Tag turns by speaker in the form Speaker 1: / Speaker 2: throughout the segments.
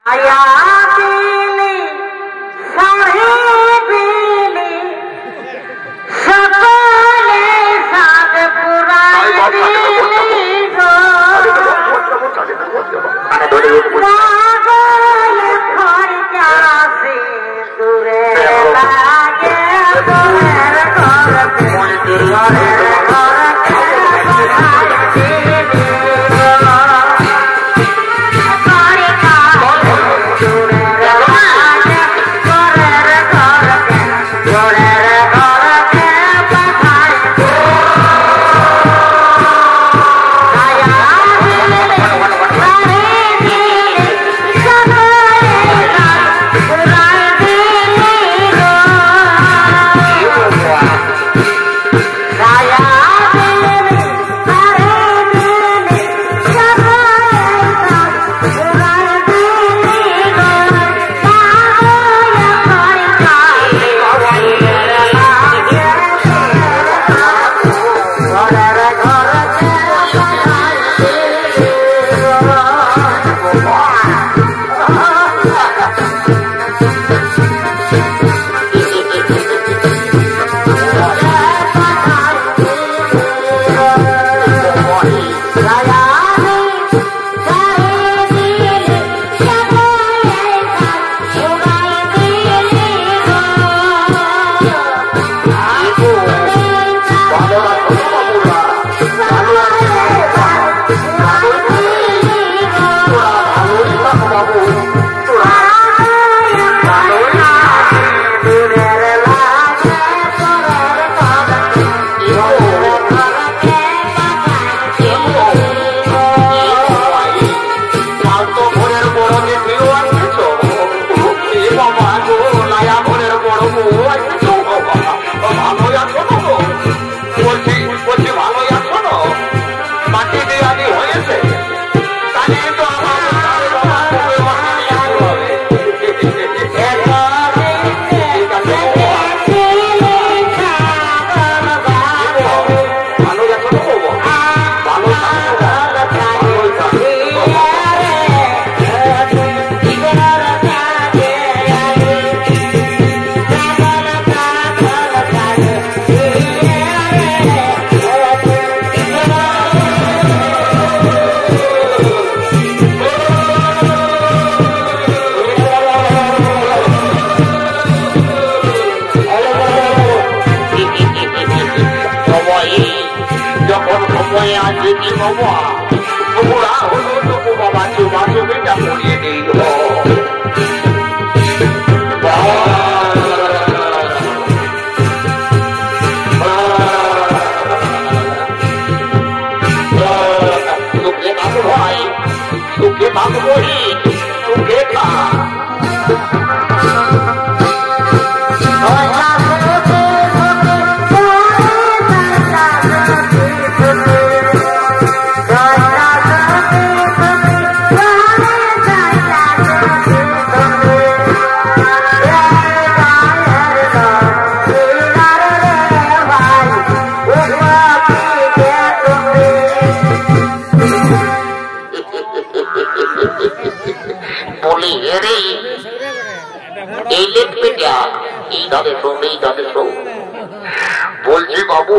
Speaker 1: বলছি বাবু,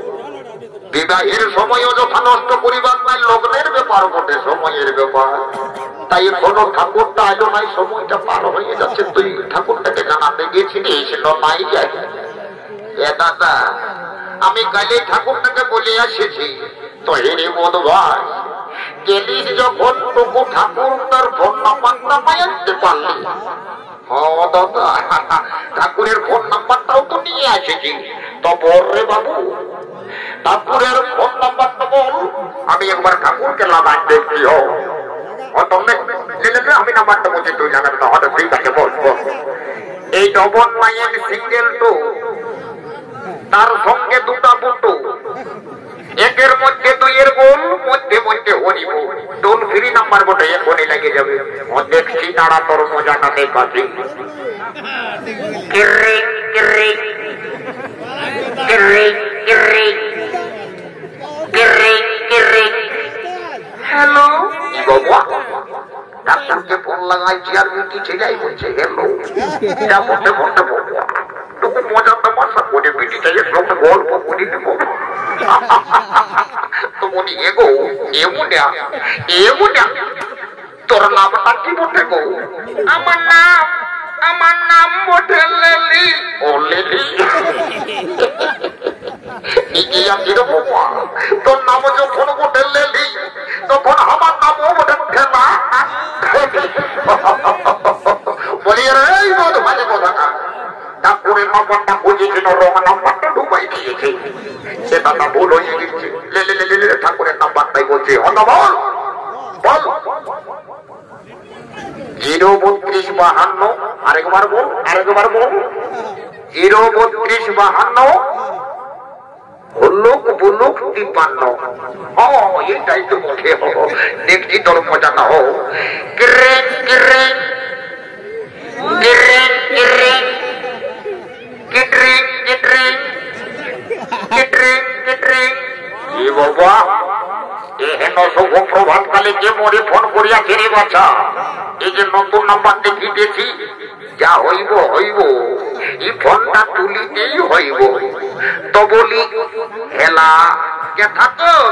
Speaker 1: বিবাহের সময় যথা নষ্ট করিবার নাই, লগ্নের ব্যাপার বটে, সময়ের ব্যাপার। তাই কোনো ঠাকুরটা আজ নাই, সময়টা পার হয়ে যাচ্ছে। তুই ঠাকুরটাকে জানাতে গেছিলিস নাই যাই? এ দাদা, আমি কালে ঠাকুরটাকে বলে আসেছি তো হেরে বোধ ভাই গেলিস যখন টুকু ঠাকুর তার ফোন নাম্বারটা পাই আনতে পারলি। দাদা, ঠাকুরের ফোন নাম্বারটাও তো নিয়ে আসেছি। তো বল রে বাবু, ঠাকুরের ফোন নাম্বারটা বল, আমি একবার ঠাকুরকে লাগাই দেখি। আমি নাম্বারটা বলছি, তুই জানাবি না? হয়তো ঠিক আছে, বল বল। এই 99 সিঙ্গেল 2, তার সঙ্গে দুটা বুটু, একের মধ্যে 2 এর গোল, মধ্যে মধ্যে হরিব। টোল ফ্রি নাম্বার বটে, এখনই লেগে যাবে। দেখছি তারা তোর মজাটা দেখাচ্ছি। হ্যালো বাবা, ডাক্তারকে ফোন লাগা আইছি আর মিটি ছেলেই বলছে হেলো যা বলতে বলতে বলবো তোকে মজা তামাশা করে মিটি চাইয়ে সঙ্গে গল্প করে দেবো তো বলি এগো এমন তোর নামটা কি বটে গো? আমার নাম বটে লেলি। ও লেলি তোর নাম যখন বটে লেলি তখন আমার নামও বটে ঠেলা। বলি এই বোধ ভালো কথা ঠাকুরের নাম্বারটা বুঝেছিল রং নাম্বারটা ঢুকাই দিয়েছে সেটা না ভুল হয়ে গেছে। লেলে ঠাকুরের নাম্বারটাই বলছে বল বল 03252 আরেকবার বল 03252 হলুক বুলুক 53। এইটাই তো বলে দেখছি তোর মজাটা হো। কিরেং কিরেং কিরেং কিরেং কিটরিং কিটরিং কিটরিং কিটরিং। এ বাবা এ হেন শুভ প্রভাত কালে যে মোরে ফোন করিয়াছে রে বাছা। এই যে নতুন নাম্বার দেখিতেছি যা হইব এই ফোনটা তুলিতেই হইব। তো বলি হেলা কে ঠাকুর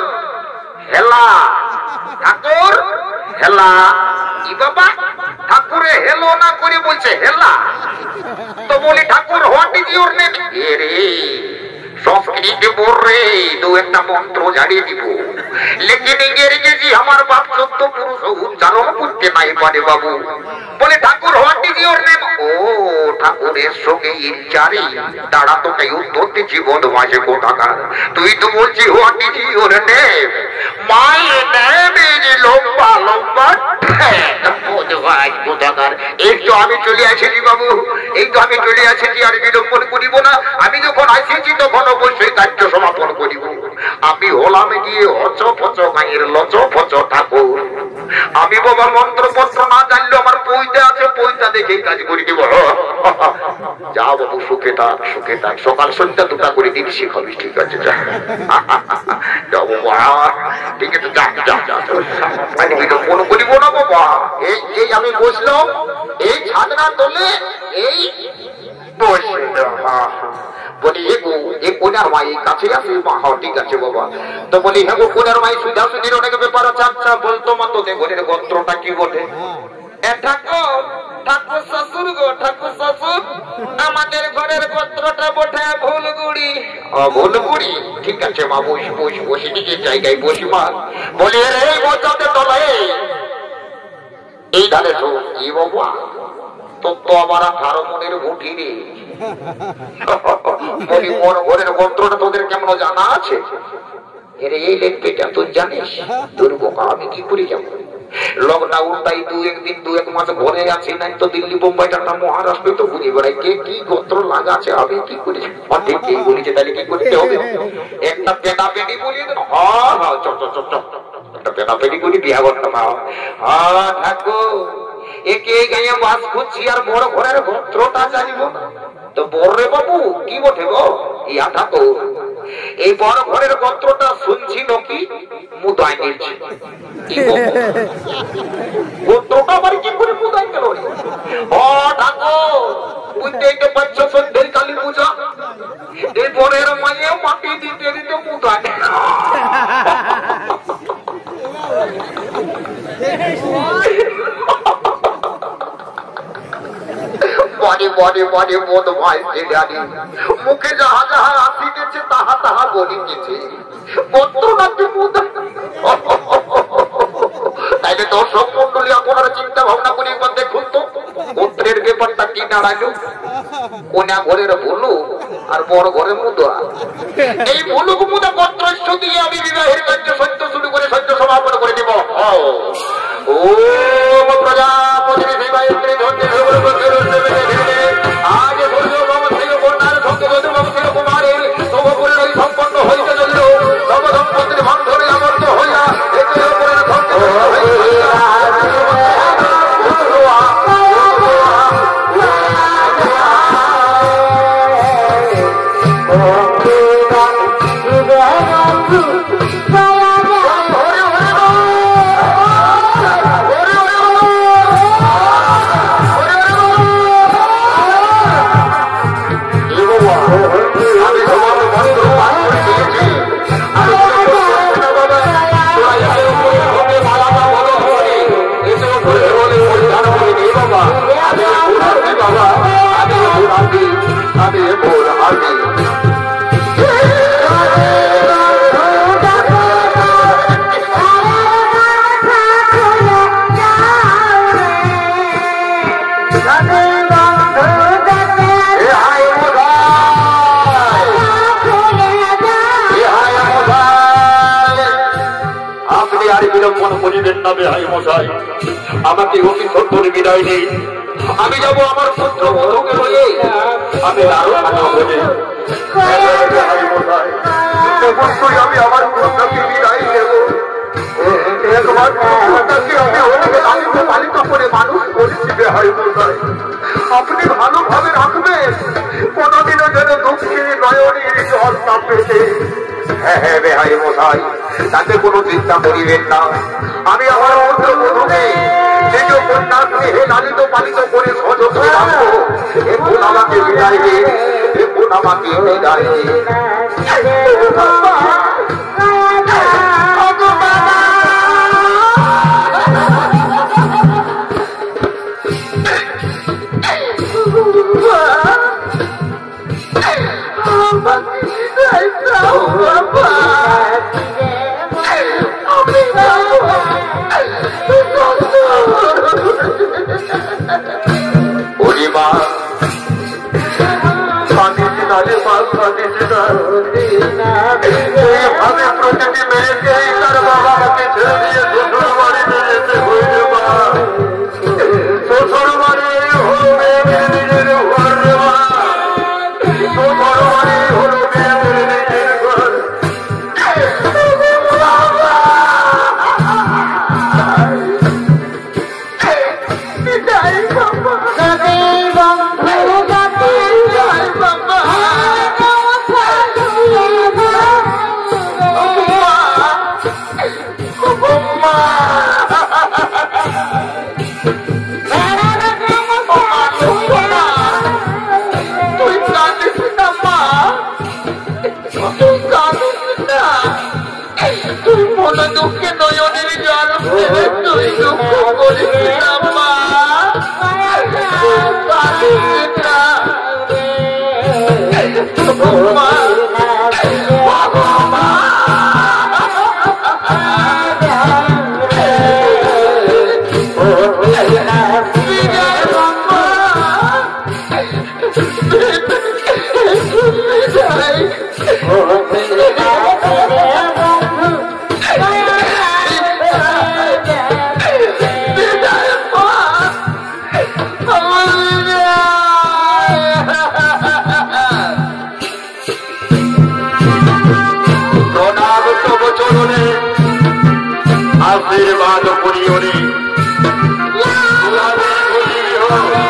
Speaker 1: হেলা ই বাবা ঠাকুরে হেলো না করে বলছে হেলা। তো বলি ঠাকুর হোয়াট ইজ ইউর নেম? এ রে সংস্কৃতে বল রে দু একটা মন্ত্র ঝাড়িয়ে দিব লেকিন ইংরেজি আমার বাপ 14 পুরুষ উচ্চারণ করতে নাই পারে বাবু। বলে ঠাকুর হোয়াট ইজ ইউর নেম? ও ঠাকুরের সঙ্গে ইচ্ছারি তারা তো তাই উত্তর দিচ্ছি বদমাসে কোথাকার। তুই তো বলছি what is your name? My name is লম্বা লম্বা বদমাস কোথাকার। এই তো আমি চলে আসেছি বাবু, এই তো আমি চলে আসেছি আর বিলম্বন করিব না। আমি যখন আসেছি তখন অবশ্যই কার্য সমাপন করিব। আমি হলাম গিয়ে হচ ফচ গাঁয়ের লচ ফচ ঠাকুর। আমি বাবা মন্ত্রপত্র না জানলেও আমার পইতে আছে, পইতা দেখেই কাজ করে দিব। যা বাবু সুখে থাক সকাল সন্ধ্যা দুটা করে দিন শিখাবি। ঠিক আছে যা যাও বাবা, ঠিক আছে যা আমি বিলম্বন করিব না বাবা। এই আমি বসলাম এই ছাদনা তোলে এই বলি এ কোনার মাই কাছে আছে মা। ঠিক আছে বাবা। তো বলি হ্যাঁ গো কোনার মাই সুধা সুধীর অনেক ব্যাপার আছে। আচ্ছা বলতো মা তোদের ঘরের গোত্রটা কি বটে? ঠাকুর শ্বশুর গো ঠাকুর শ্বশুর আমাদের ঘরের গোত্রটা বটে ভুলগুড়ি। ভুলগুড়ি ঠিক আছে মা বসি নিজের জায়গায় বসি মা। বলি এই বসাতে তোলা এই ধারে শোন কি বাবা তোর তো আবার 18 মনের ভুটি রে। বলি মোর ঘরের গোত্রটা তোদের কেমন জানা আছে? এরে এই লেখটা তুই জানিস? তোর বোকা আমি কি করে যাবো? লকডাউন তাই দু এক মাস ঘরে আছি, নাই তো দিল্লি বোম্বাই টাটা মহারাষ্ট্র তো ঘুরে বেড়াই। কে কি গোত্র লাগাছে আমি কি করি? অনেক কে বলেছে তাহলে কি করতে হবে? একটা পেটা পেটি বলিয়ে দেন। একটা পেটা পেটি করি বিয়া করতে পারো। ঠাকুর একে গায়ে বাস করছি আর বড় ঘরের গোত্রটা জানিব না। তো বড় রে বাবু কি বটে গো? ইয়া ঠাকুর এই বড় ঘরের গোত্রটা শুনছি নাকি মুদাই নিচ্ছে। গোত্রটা বাড়ি কি করে মুদাই গেল? ঠাকুর বুঝতেই তো পারছো সন্ধ্যের কালী পূজা এই বরের মাইয়ে মাটি দিতে দিতে মুদাই। মুখে যাহা যাহা আসিতেছে তাহা তাহা বলিতেছে গোত্র নাকি মুদাই। তাইলে দর্শক মন্ডলী আপনারা চিন্তা ভাবনা করে একবার দেখুন তো গোত্রের ব্যাপারটা কি দাঁড়ালো। কোনা ঘরের ভুলু আর বড় ঘরের মুদা। এই ভুলুক মুদা গোত্রস্য দিয়ে আমি বিবাহের কার্য সত্য শুরু করে সত্য সমাপন করে দিব। ও প্রজাপতি আজ কুমারের সর্বপরিণয় সম্পন্ন হইতে চলিল। সর্বদম্পতির বন্ধনে আবদ্ধ হইয়া
Speaker 2: Oh
Speaker 1: জানে মোর হাতে আর বিলম্বন করিবেন না বেহাই মশাই, আমাকে অতি সত্তর বিদায় নেই। আমি যাব আমার পুত্র বধূকে লইয়ে, আমি আরো খানা বলে অবশ্যই আমি আমার পুত্রকে বিদায় দেব। একবার পুত্রটাকে আমি অনেকে লালিত পালিত করে মানুষ করেছি বেহাই মশাই, আপনি ভালোভাবে রাখবেন, কোনদিনও যেন দুঃখী নয়নের জল না পেতে। হ্যাঁ হ্যাঁ বেহাই মশাই, তাতে কোনো চিন্তা করিবেন না। আমি আমার পুত্র বধূকে নিজ কন্যা স্নেহে লালিত পালিত করে সযত্নে রাখবো। এখন আমাকে বিদায় দে, এখন আমাকে বিদায় দে। প্রতিটি মেয়েকে তার বাবা আমাকে ছেড়ে দিয়ে শ্বশুর বাড়ি নিয়ে যেতে হইবে। শ্বশুর বাড়ি হল মেয়েদের নিজের ঘর, শ্বশুর বাড়ি হল মেয়েদের নিজের ঘর। দুঃখে নয়নের জল ফেলে তুই দুঃখ করিস না মা, আশীর্বাদ করিও রে।